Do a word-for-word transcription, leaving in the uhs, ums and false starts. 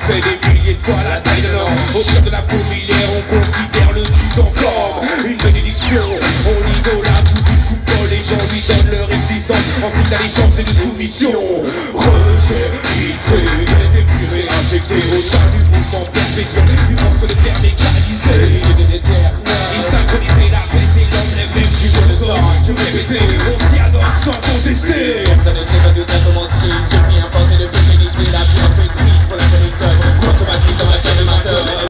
fait des milliers de fois la taille de l'or. Au cœur de la fourmilière, on considère le titan comme une bénédiction. On idolâtre sous une coupole, les gens lui donnent leur existence en signe d'allégeance et de soumission. Rejet, il fait de l'être épuré, injecté au sein du mouvement perpétuel du manque de terre mécanisé.